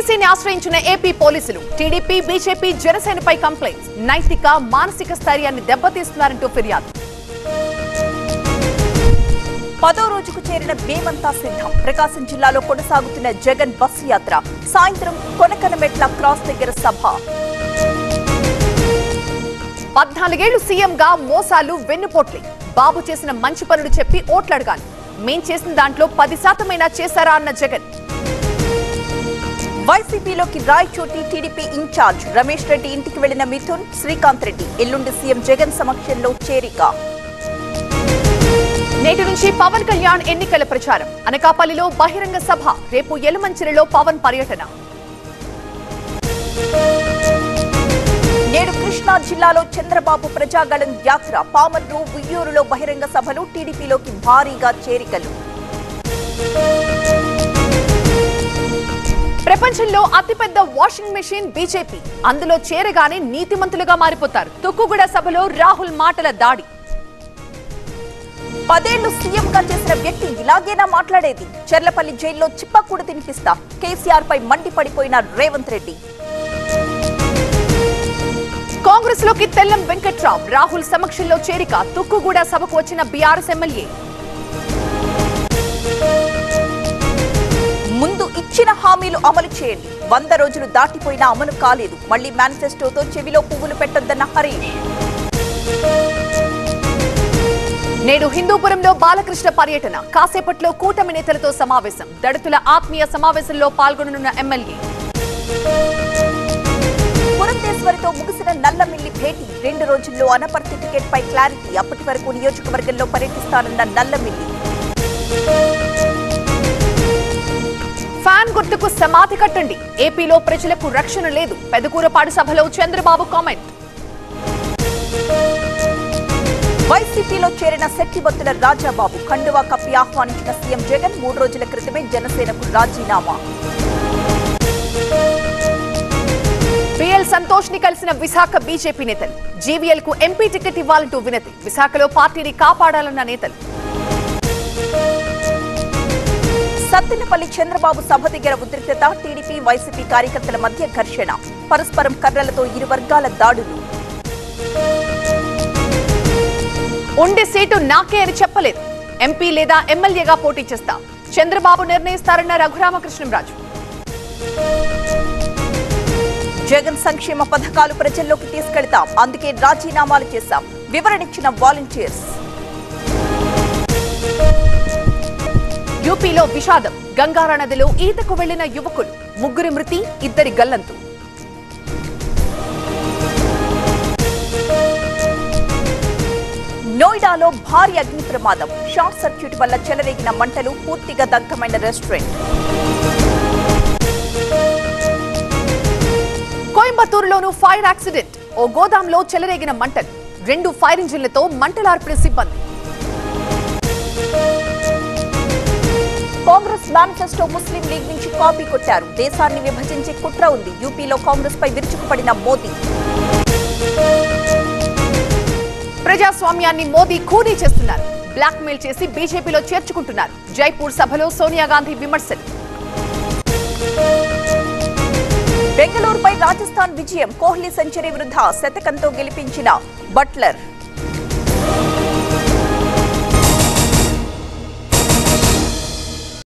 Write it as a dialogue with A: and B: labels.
A: ఈసీని ఆశ్రయించిన ఏపీ పోలీసులు TDP BJP జనసేనపై complaints నైతిక మానసిక స్థైర్యాన్ని దెబ్బతీస్తున్నారంటూ ఫిర్యాదు.
B: 10వ రోజుకు చేరిన మేమంతా సిద్ధం. ప్రకాశం జిల్లాలో కొనసాగుతున్న జగన్ బస్సు యాత్ర. సాయంత్రం కొనకనమెట్ల క్రాస్ దగ్గర సభ.
A: 14 ఏళ్లు సీఎంగా మోసాలు వెన్నుపోట్లే. బాబు చేసిన మంచి పనులు చెప్పి ఓట్లడగాలి. మేం చేసిన దాంట్లో 10% చేశారా అన్న జగన్.
B: వైసీపీలోకి రాయచోటి టీడీపీ ఇన్ఛార్జ్ రమేష్ రెడ్డి ఇంటికి వెళ్లిన మిథున్, శ్రీకాంత్ రెడ్డి ఎల్లుండి సీఎం జగన్ సమక్షంలో చేరిక.
A: నేటి నుంచి పవన్ కళ్యాణ్ ఎన్నికల ప్రచారం. అనకాపల్లిలో బహిరంగ సభ. రేపు యలమంచిలిలో పవన్ పర్యటన.
B: నేడు కృష్ణా జిల్లాలో చంద్రబాబు ప్రజాగళం యాత్ర. పామర్రు, ఉయ్యూరులో బహిరంగ సభలు. టీడీపీలోకి భారీగా చేరికలు.
A: ప్రపంచంలో అతిపెద్ద వాషింగ్ మెషిన్ బీజేపీ. అందులో చేరగానే నీతిమంతులుగా మారిపోతారు. తుక్కుగూడ సభలో రాహుల్ మాటల దాడి.
B: 10 ఏళ్లు సీఎంగా చేసిన వ్యక్తి ఇలాగేనా మాట్లాడేది? చెర్లపల్లి జైల్లో చిప్పకూడ తినిపిస్తా. కేసీఆర్ పై మండిపడిపోయిన రేవంత్ రెడ్డి.
A: కాంగ్రెస్ లోకి తెల్లం వెంకట్రావు. రాహుల్ సమక్షంలో చేరిక. తుక్కుగూడ సభకు వచ్చిన బీఆర్ఎస్ ఎమ్మెల్యే.
B: ముందు ఇచ్చిన హామీలు అమలు చేయండి. 100 రోజులు దాటిపోయినా అమలు కాలేదు. మళ్లీ మేనిఫెస్టోతో చెవిలో పువ్వులు పెట్టొద్దన్న హరీష్.
A: నేడు హిందూపురంలో బాలకృష్ణ పర్యటన. కాసేపట్లో కూటమి నేతలతో సమావేశం. దళితుల ఆత్మీయ సమావేశంలో పాల్గొననున్న ఎమ్మెల్యే.
B: పురంధేశ్వరితో ముగిసిన నల్లమిల్లి భేటీ. 2 రోజుల్లో అనపర్తి టికెట్ పై క్లారిటీ. అప్పటి వరకు నియోజకవర్గంలో పర్యటిస్తానన్న నల్లమిల్లి.
A: ఫ్యాన్ గుర్తుకు సమాధి కట్టండి. ఏపీలో ప్రజలకు రక్షణ లేదు. పెదకూరపాడు సభలో చంద్రబాబు కామెంట్.
B: వైసీపీలో చేరిన శెట్టిబత్తుల రాజాబాబు. కండువా కప్పి ఆహ్వానించిన సీఎం జగన్. 3 రోజుల క్రితమే జనసేనకు రాజీనామా.
A: బిఎల్ సంతోష్ ని కలిసిన విశాఖ బీజేపీ నేతలు. జీవీఎల్ కు ఎంపీ టికెట్ ఇవ్వాలంటూ వినతి. విశాఖలో పార్టీని కాపాడాలన్న నేతలు.
B: సత్తెనపల్లి చంద్రబాబు సభ దగ్గర ఉద్రిక్తత. టీడీపీ వైసీపీ కార్యకర్తల మధ్య ఘర్షణ. పరస్పరం కర్రలతో ఇరు వర్గాల దాడులు.
A: ఉండే సీటు నాకే అని చెప్పలేదు. ఎంపీ లేదా ఎమ్మెల్యేగా పోటీ చేస్తా. చంద్రబాబు నిర్ణయిస్తారన్న రఘురామకృష్ణంరాజు.
B: జగన్ సంక్షేమ పథకాలు ప్రజల్లోకి తీసుకెళ్తాం. అందుకే రాజీనామాలు చేశాం. వివరణిచ్చిన వాలంటీర్స్.
A: యూపీలో విషాదం. గంగారా నదిలో ఈతకు వెళ్లిన యువకులు. 3 మృతి, 2 గల్లంతు.
B: నోయిడాలో భారీ అగ్ని ప్రమాదం. షార్ట్ సర్క్యూట్ వల్ల చెలరేగిన మంటలు. పూర్తిగా దగ్ధమైన రెస్టారెంట్.
A: కోయంబత్తూరులోనూ ఫైర్ యాక్సిడెంట్. ఓ గోదాంలో చెలరేగిన మంటలు. 2 ఫైర్ ఇంజిన్లతో మంటలార్పిన సిబ్బంది.
B: కాంగ్రెస్ మేనిఫెస్టో ముస్లిం లీగ్ నుంచి కాపీ కొట్టారు. దేశాన్ని విభజించే కుట్ర ఉంది. యూపీలో కాంగ్రెస్ పై విరుచుకుపడిన మోదీ.
A: ప్రజాస్వామ్యాన్ని మోదీ ఖూనీ చేస్తున్నారు. బ్లాక్ మెయిల్ చేసి బీజేపీలో చేర్చుకుంటున్నారు. జైపూర్ సభలో సోనియా గాంధీ విమర్శలు.
B: బెంగళూరుపై రాజస్థాన్ విజయం. కోహ్లీ సెంచరీ వృధా. శతకంతో గెలిపించిన బట్లర్.